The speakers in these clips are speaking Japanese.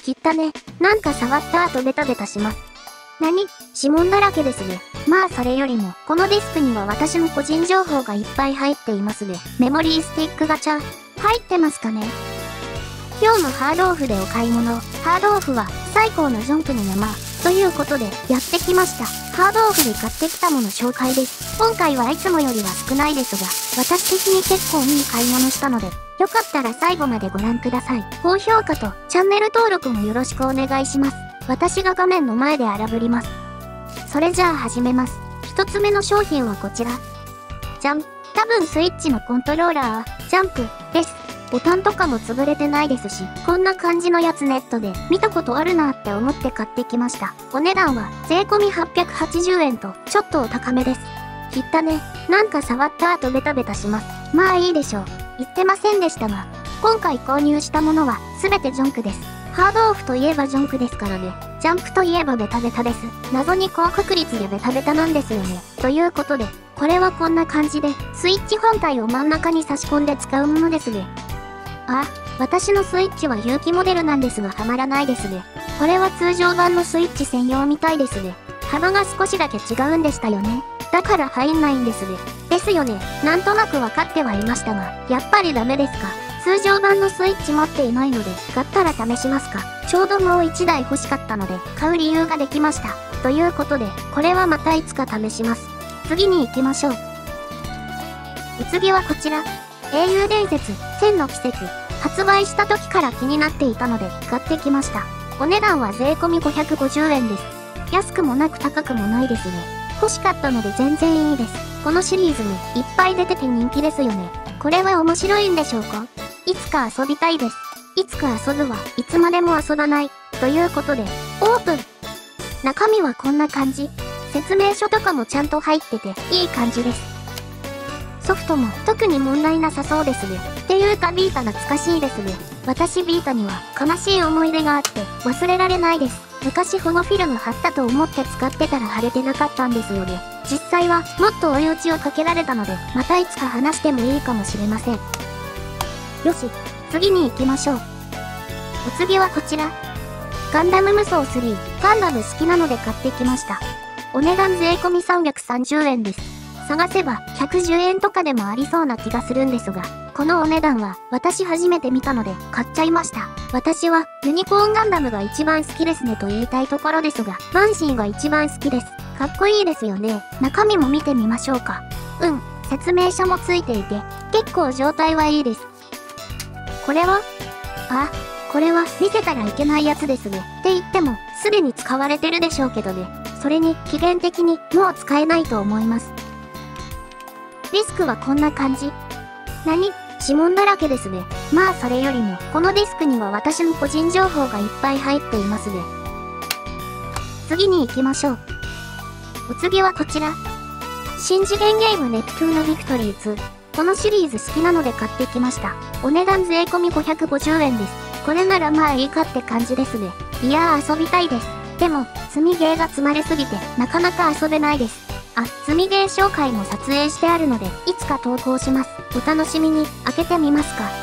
きったね。なんか触った後ベタベタします。何？指紋だらけですね。まあそれよりも、このディスクには私の個人情報がいっぱい入っていますね。メモリースティックガチャ、入ってますかね？今日のハードオフでお買い物。ハードオフは最高のジョンプの山。ということで、やってきました。ハードオフで買ってきたもの紹介です。今回はいつもよりは少ないですが、私的に結構いい買い物したので、よかったら最後までご覧ください。高評価とチャンネル登録もよろしくお願いします。私が画面の前で荒ぶります。それじゃあ始めます。一つ目の商品はこちら。じゃん。多分スイッチのコントローラー、ジャンプです。ボタンとかも潰れてないですし、こんな感じのやつネットで見たことあるなって思って買ってきました。お値段は税込み880円とちょっとお高めです。きったね。なんか触った後ベタベタします。まあいいでしょう。言ってませんでしたが、今回購入したものは全てジョンクです。ハードオフといえばジョンクですからね。ジャンプといえばベタベタです。謎に高確率でベタベタなんですよね。ということで、これはこんな感じで、スイッチ本体を真ん中に差し込んで使うものですね。あ、私のスイッチは有機モデルなんですがはまらないですね。これは通常版のスイッチ専用みたいですね。幅が少しだけ違うんでしたよね。だから入んないんですね。ですよね。なんとなく分かってはいましたが、やっぱりダメですか。通常版のスイッチ持っていないので、買ったら試しますか。ちょうどもう1台欲しかったので、買う理由ができました。ということで、これはまたいつか試します。次に行きましょう。お次はこちら。英雄伝説、1000の奇跡。発売した時から気になっていたので、買ってきました。お値段は税込み550円です。安くもなく高くもないですね。欲しかったので全然いいです。このシリーズにいっぱい出てて人気ですよね。これは面白いんでしょうか？いつか遊びたいです。いつか遊ぶはいつまでも遊ばない。ということで、オープン。中身はこんな感じ。説明書とかもちゃんと入ってていい感じです。ソフトも特に問題なさそうですね。っていうかビータ懐かしいですね。私ビータには悲しい思い出があって忘れられないです。昔保護フィルム貼ったと思って使ってたら貼れてなかったんですよね。実際はもっと追い打ちをかけられたので、またいつか話してもいいかもしれません。よし、次に行きましょう。お次はこちら。ガンダム無双3。ガンダム好きなので買ってきました。お値段税込み330円です。探せば110円とかでもありそうな気がするんですが、このお値段は私初めて見たので買っちゃいました。私はユニコーンガンダムが一番好きですねと言いたいところですが、バンシーが一番好きです。かっこいいですよね。中身も見てみましょうか。説明書もついていて、結構状態はいいです。これは？これは見せたらいけないやつですね。って言っても、すでに使われてるでしょうけどね。それに期限的にもう使えないと思います。ディスクはこんな感じ。何？指紋だらけですね。まあそれよりも、このディスクには私の個人情報がいっぱい入っていますね。次に行きましょう。お次はこちら。新次元ゲームネプトゥーノビクトリー2。このシリーズ好きなので買ってきました。お値段税込み550円です。これならまあいいかって感じですね。いやー遊びたいです。でも、積みゲーが積まれすぎて、なかなか遊べないです。積みゲー紹介も撮影してあるので、いつか投稿します。お楽しみに。開けてみますか。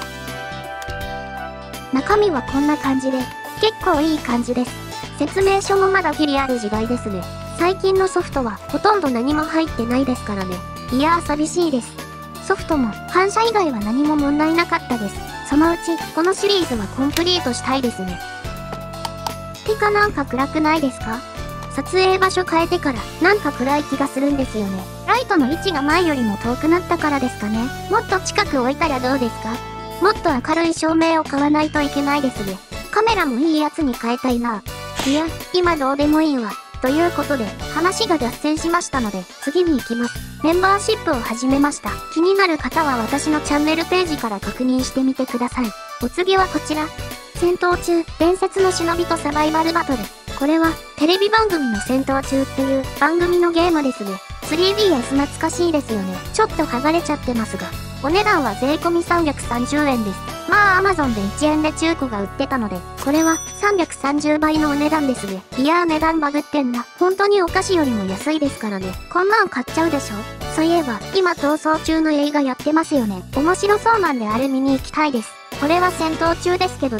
中身はこんな感じで、結構いい感じです。説明書もまだギリある時代ですね。最近のソフトはほとんど何も入ってないですからね。いやー寂しいです。ソフトも反射以外は何も問題なかったです。そのうち、このシリーズはコンプリートしたいですね。てかなんか暗くないですか？撮影場所変えてからなんか暗い気がするんですよね。ライトの位置が前よりも遠くなったからですかね。もっと近く置いたらどうですか？もっと明るい照明を買わないといけないですね。カメラもいいやつに変えたいな。いや、今どうでもいいわ。ということで、話が脱線しましたので、次に行きます。メンバーシップを始めました。気になる方は私のチャンネルページから確認してみてください。お次はこちら。戦闘中、伝説の忍びとサバイバルバトル。これは、テレビ番組の戦闘中っていう番組のゲームですね。3DS 懐かしいですよね。ちょっと剥がれちゃってますが。お値段は税込み330円です。まあ Amazon で1円で中古が売ってたので、これは330倍のお値段ですね。いやー値段バグってんな。本当にお菓子よりも安いですからね。こんなん買っちゃうでしょ。そういえば、今逃走中の映画やってますよね。面白そうなんであれ見に行きたいです。これは戦闘中ですけどね。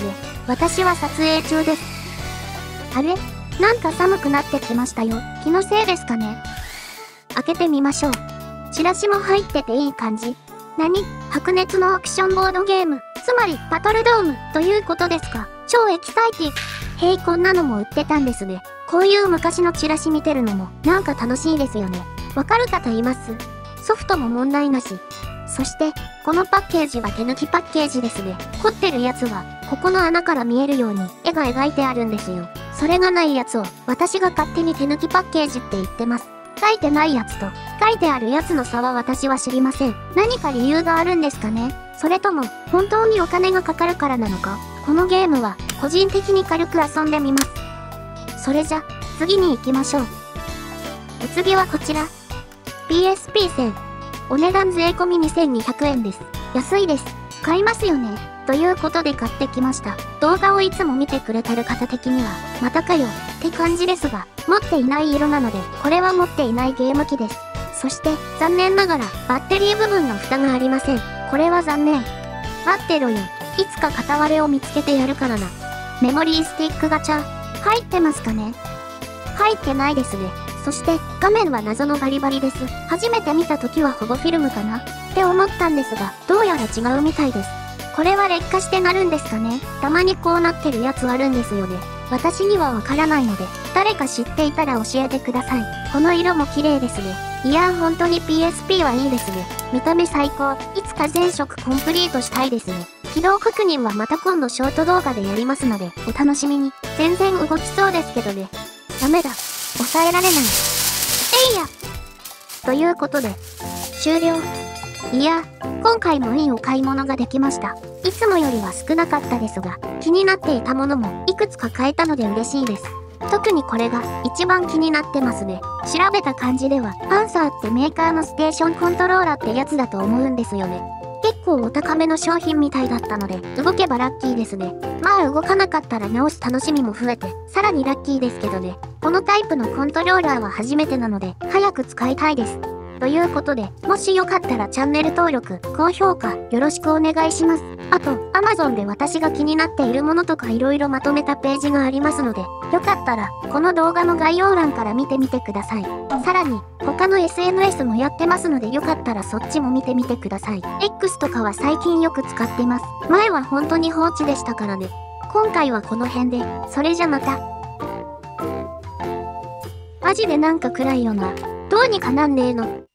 私は撮影中です。あれ？なんか寒くなってきましたよ。気のせいですかね。開けてみましょう。チラシも入ってていい感じ。何？白熱のアクションボードゲーム。つまり、バトルドームということですか。超エキサイティブ。へい、こんなのも売ってたんですね。こういう昔のチラシ見てるのも、なんか楽しいですよね。わかる方います？ソフトも問題なし。そして、このパッケージは手抜きパッケージですね。凝ってるやつは、ここの穴から見えるように絵が描いてあるんですよ。それがないやつを、私が勝手に手抜きパッケージって言ってます。書いてないやつと、書いてあるやつの差は私は知りません。何か理由があるんですかね？それとも、本当にお金がかかるからなのか？このゲームは、個人的に軽く遊んでみます。それじゃ、次に行きましょう。お次はこちら。PSP 1000。お値段税込み2200円です。安いです。買いますよね。ということで買ってきました。動画をいつも見てくれてる方的には、またかよ、って感じですが、持っていない色なので、これは持っていないゲーム機です。そして、残念ながら、バッテリー部分の蓋がありません。これは残念。待ってろよ。いつか片割れを見つけてやるからな。メモリースティックガチャ、入ってますかね？入ってないですね。そして、画面は謎のバリバリです。初めて見た時は保護フィルムかなって思ったんですが、どうやら違うみたいです。これは劣化してなるんですかね？たまにこうなってるやつあるんですよね。私にはわからないので、誰か知っていたら教えてください。この色も綺麗ですね。いやー、本当に PSP はいいですね。見た目最高。いつか全色コンプリートしたいですね。起動確認はまた今度ショート動画でやりますので、お楽しみに。全然動きそうですけどね。ダメだ。抑えられない。えいや！ということで、終了。いや、今回もいいお買い物ができました。いつもよりは少なかったですが、気になっていたものもいくつか買えたので嬉しいです。特にこれが一番気になってますね。調べた感じでは、パンサーってメーカーのステーションコントローラーってやつだと思うんですよね。結構お高めの商品みたいだったので、動けばラッキーですね。まあ動かなかったら直す楽しみも増えて、さらにラッキーですけどね。このタイプのコントローラーは初めてなので、早く使いたいです。ということで、もしよかったらチャンネル登録、高評価、よろしくお願いします。あと、Amazon で私が気になっているものとか色々まとめたページがありますので、よかったら、この動画の概要欄から見てみてください。さらに、他の SNS もやってますのでよかったらそっちも見てみてください。X とかは最近よく使ってます。前は本当に放置でしたからね。今回はこの辺で、それじゃまた。マジでなんか暗いよな。どうにかなんねえの。